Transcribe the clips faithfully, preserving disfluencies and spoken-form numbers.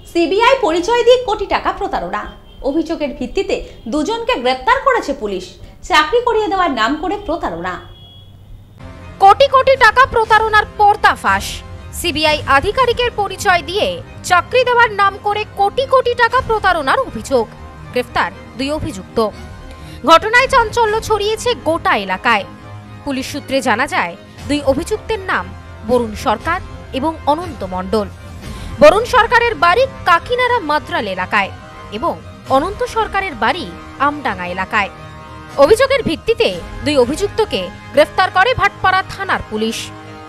CBI পরিচয় দিয়ে কোটি টাকা প্রতারণা। অভিযোগের ভিত্তিতে দুজনকে গ্রেপ্তার করেছে পুলিশ। চাকরি করিয়ে দেওয়ার নাম করে প্রতারণা। কোটি কোটি টাকা প্রতারণার পর্দাফাঁস। সিবিআই আধিকারিকের পরিচয় দিয়ে চাকরি দেওয়ার নাম করে কোটি কোটি টাকা প্রতারণার অভিযোগ। গ্রেফতার দুই অভিযুক্ত। ঘটনায় চাঞ্চল্য ছড়িয়েছে গোটা এলাকায়। পুলিশ সূত্রে জানা যায়, দুই অভিযুক্তের নাম বরুণ সরকার এবং অনন্ত মণ্ডল। বরুণ সরকারের বাড়ি কাকিনাড়া মাদ্রাল এলাকায় এবং অনন্ত সরকারের বাড়ি আমডাঙ্গা এলাকায়। অভিযোগের ভিত্তিতে দুই অভিযুক্তকে গ্রেফতার করে ভাটপাড়া থানার পুলিশ।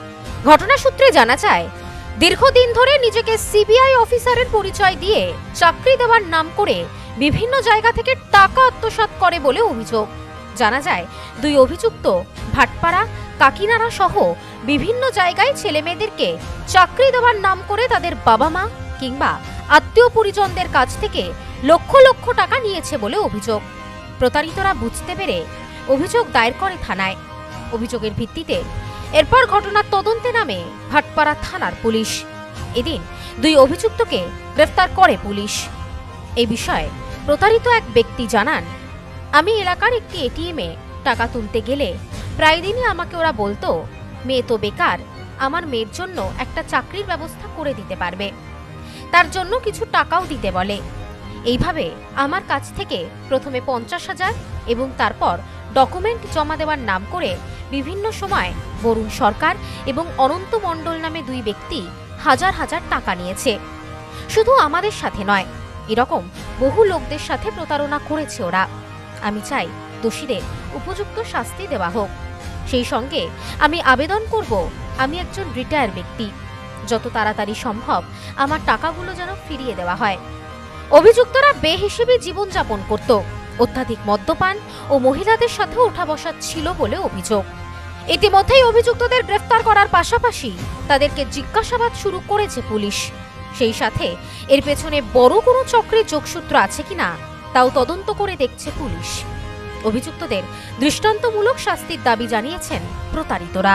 ঘটনা সূত্রে জানা যায়, দীর্ঘদিন ধরে নিজেকে সিবিআই অফিসারের পরিচয় দিয়ে চাকরি দেওয়ার নাম করে বিভিন্ন জায়গা থেকে টাকা আত্মসাৎ করে বলে অভিযোগ। জানা যায়, দুই অভিযুক্ত ভাটপাড়া, কাকিনাড়া সহ বিভিন্ন জায়গায় ছেলে মেয়েদেরকে চাকরি দেওয়ার নাম করে তাদের বাবা মা কিংবা আত্মীয় পরিজনদের কাছ থেকে লক্ষ লক্ষ টাকা নিয়েছে বলে অভিযোগ। প্রতারিতরা বুঝতে পেরে অভিযোগ দায়ের করে থানায়। অভিযোগের ভিত্তিতে এরপর ঘটনার তদন্তে নামে ভাটপাড়া থানার পুলিশ। এদিন দুই অভিযুক্তকে গ্রেফতার করে পুলিশ। এই বিষয়ে প্রতারিত এক ব্যক্তি জানান, আমি এলাকার একটি এটিএমে টাকা তুলতে গেলে প্রায় দিনই আমাকে ওরা বলতো, মেয়ে তো বেকার, আমার মেয়ের জন্য একটা চাকরির ব্যবস্থা করে দিতে পারবে, তার জন্য কিছু টাকাও দিতে বলে। এইভাবে আমার কাছ থেকে প্রথমে পঞ্চাশ হাজার এবং তারপর ডকুমেন্ট জমা দেওয়ার নাম করে বিভিন্ন সময় বরুণ সরকার এবং অনন্ত মণ্ডল নামে দুই ব্যক্তি হাজার হাজার টাকা নিয়েছে। শুধু আমাদের সাথে নয়, এরকম বহু লোকদের সাথে প্রতারণা করেছে ওরা। আমি চাই দোষীদের উপযুক্ত শাস্তি দেওয়া হোক। সেই সঙ্গে আমি আবেদন করব, আমি একজন রিটায়ার ব্যক্তি, যত তাড়াতাড়ি সম্ভব আমার টাকাগুলো যেন ফিরিয়ে দেওয়া হয়। অভিযুক্তরা বেহিসেবি জীবনযাপন করত, অত্যাধিক মদ্যপান ও মহিলাদের সাথে ওঠা বসা ছিল বলে অভিযোগ। ইতিমধ্যেই অভিযুক্তদের গ্রেফতার করার পাশাপাশি তাদেরকে জিজ্ঞাসাবাদ শুরু করেছে পুলিশ। সেই সাথে এর পেছনে বড় কোনো চক্রের যোগসূত্র আছে কিনা তাও তদন্ত করে দেখছে পুলিশ। অভিযুক্তদের দৃষ্টান্তমূলক শাস্তির দাবি জানিয়েছেন প্রতারিতরা।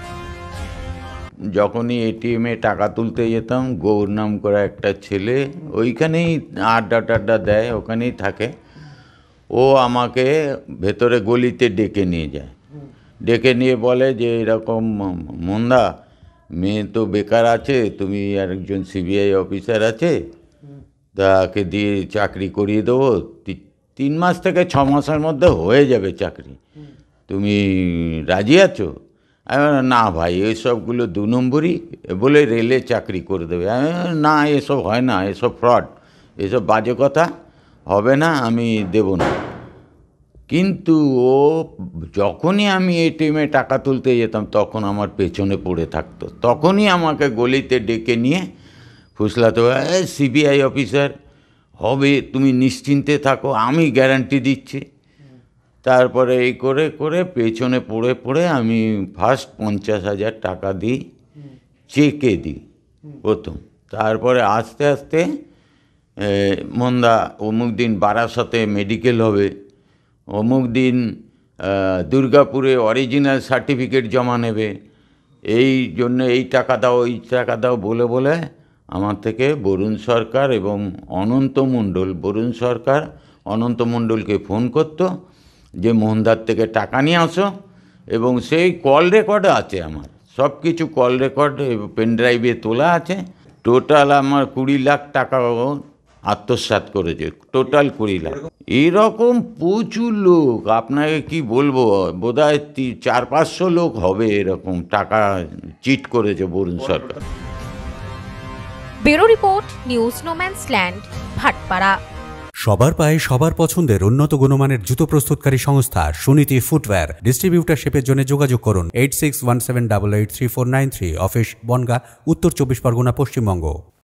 যখনই এটিএমে টাকা তুলতে যেতাম, গৌর নাম করা একটা ছেলে ওইখানেই আড্ডা টাড্ডা দেয়, ওখানেই থাকে। ও আমাকে ভেতরে গলিতে ডেকে নিয়ে যায়, ডেকে নিয়ে বলে যে এরকম মন্দা, মেয়ে তো বেকার আছে, তুমি আর একজন সিবিআই অফিসার আছে, তাকে দিয়ে চাকরি করিয়ে দেবো, তিন মাস থেকে ছ মাসের মধ্যে হয়ে যাবে চাকরি, তুমি রাজি আছো? না ভাই, এসবগুলো দু নম্বরই, বলে রেলে চাকরি করে দেবে। না, এসব হয় না, এসব ফ্রড, এসব বাজে কথা, হবে না, আমি দেব না। কিন্তু ও যখনই আমি এটিএমে টাকা তুলতে যেতাম তখন আমার পেছনে পড়ে থাকতো, তখনই আমাকে গলিতে ডেকে নিয়ে ফুসলাতো, সিবিআই অফিসার হবে, তুমি নিশ্চিন্তে থাকো, আমি গ্যারান্টি দিচ্ছি। তারপরে এই করে করে পেছনে পড়ে পড়ে আমি ফার্স্ট পঞ্চাশ হাজার টাকা দিই, চেকে দিই প্রথম। তারপরে আস্তে আস্তে মন্দা অমুক দিন বারাসাতে মেডিকেল হবে, অমুক দিন দুর্গাপুরে অরিজিনাল সার্টিফিকেট জমা নেবে, এই জন্য এই টাকা দাও, এই টাকা দাও বলে বলে আমার থেকে বরুণ সরকার এবং অনন্ত মণ্ডল, বরুণ সরকার অনন্ত মণ্ডলকে ফোন করতো যে মোহনদার থেকে টাকা নিয়ে আসো, এবং সেই কল রেকর্ড আছে আমার, সব কিছু কল রেকর্ড পেনড্রাইভে তোলা আছে। টোটাল আমার কুড়ি লাখ টাকা আত্মসাৎ করেছে, টোটাল কুড়ি লাখ। এরকম প্রচুর লোক, আপনাকে কি বলবো, বোধহয় চার পাঁচশো লোক হবে এরকম টাকা চিট করেছে Barun Sarkar. Bureau report, news no man's land, Bhatpara. সবার পায়ে সবার পছন্দের উন্নত গুণমানের জুতো প্রস্তুতকারী সংস্থা সুনীতি ফুটওয়্যার। ডিস্ট্রিবিউটারশিপের জন্য যোগাযোগ করুন eight six one seven double eight three four nine three. Office Bongaon, Uttar Chabbish Pargana, Paschimbanga.